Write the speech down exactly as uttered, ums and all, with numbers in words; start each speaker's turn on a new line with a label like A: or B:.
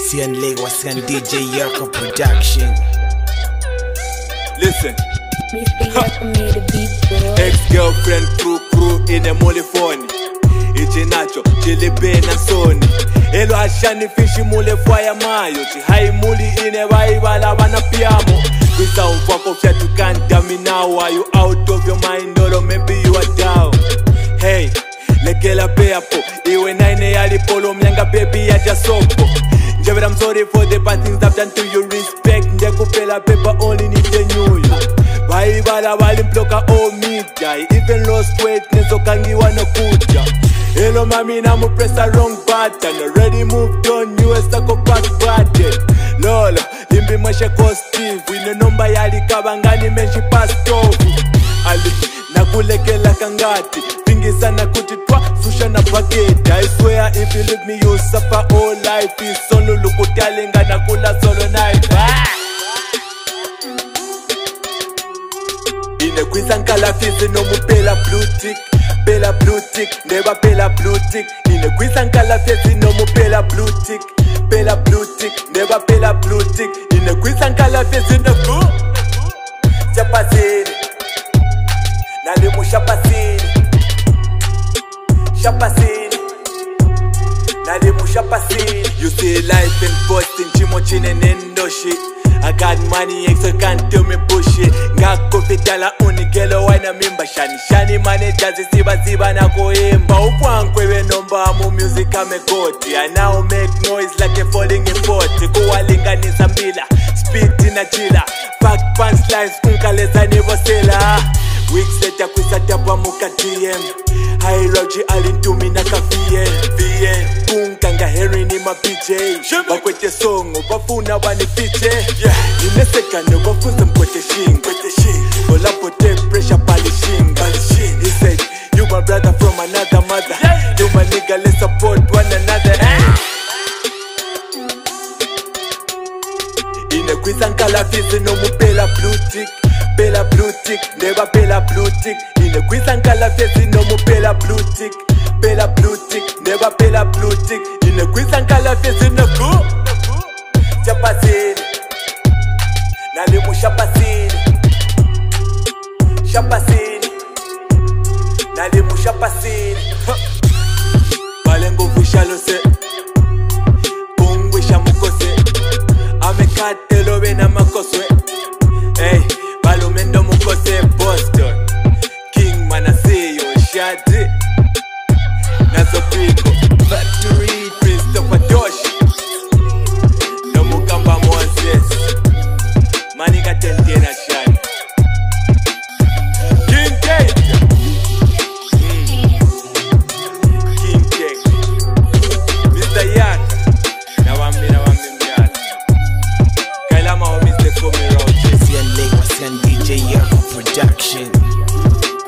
A: Jesse and Lagos and D J Yoko production.
B: Listen.
C: Mister Yoko made a beat, bro.
B: Ex-girlfriend crew crew in a molefoni. Ichi nacho, chili ben and soni. Elo hashani fishi mule fwaya mayo. Chi hai muli ine waibala wana piamo. Kwisa umfwako fya tu kanta minawa. Are you out of your mind or maybe you are down? Hey, lekela pea po. Iwe naine yali polo mnyanga baby ya jasopo. But I'm sorry for the bad things I've done to you. Respect, ndekupela paper only need the new you. Waibala walimploka oh me guy. Even lost weight nezo kangiwa no kuja. Hello mami na mu press a wrong button. Already moved on, you a stuck up back button. Lola, limbi mashe Steve. We no number yali kabangani menshi past off. Ali, nakulekela kangati. Pingisa na kutitwa, susha na bageti. I swear if you leave me you suffer all life. Is solo lukutalinga na kula solo night. Ah! Ine kwiza nkala fizi no mu pela blue tick. Pela blue tick, never pela blue tick. Ine kwiza nkala fizi no mu pela blue tick. Pela blue tick, never pela blue tick. Ine kwiza nkala fizi no ku Chapasini Nalimu shapasini Shapasini Nalimu shapasini. You see life in Boston, chimo chine nendoshi. I got money, so can't tell me bullshit. Ngako fitala unikelo wana mimba. Shani shani managers siba siba na koimba. Upwankwe we nomba mu music amegoti. I now make noise like a falling in pot. Kuwalinga nizambila, spit in a chilla. Back pants lines kunkaleza nivosela. Weeks later kwisata pa muka D M. High Roger alintumi na ka V N V N Kunkanga Henry ni ma P J. Bakwete songo bafuna wanifiche. Nimeseka no bafunza mkwete shinga. Bola pote pressure pali shinga. He said you my brother from another mother. You my nigga, let's support one another. Ine kwiza nkala fizi no mu pela blue tick. Pela blue tick, never pela blue tick. Ine kwiza nkala fizi no mu pela blue tick. Pela blue tick, never pela blue tick. Ine kwiza nkala fizi no ku Chapasini Nalimu shapasini Shapasini Nalimu shapasini. Balengo fushalo se Pungwisha mukose Amekatelo wena makoswe. Hey, balumendo mukose Boston King Manaseyo Shadi Nazo Pico Factory Christopher Doshi No Mukamba Moses Manika Tentena Shadi King K mm. King K Mister Yak Nawambi Nawambi Mjala Kailama wa Mister Komi Road
A: Jesse and Lagos and D J Yoko production.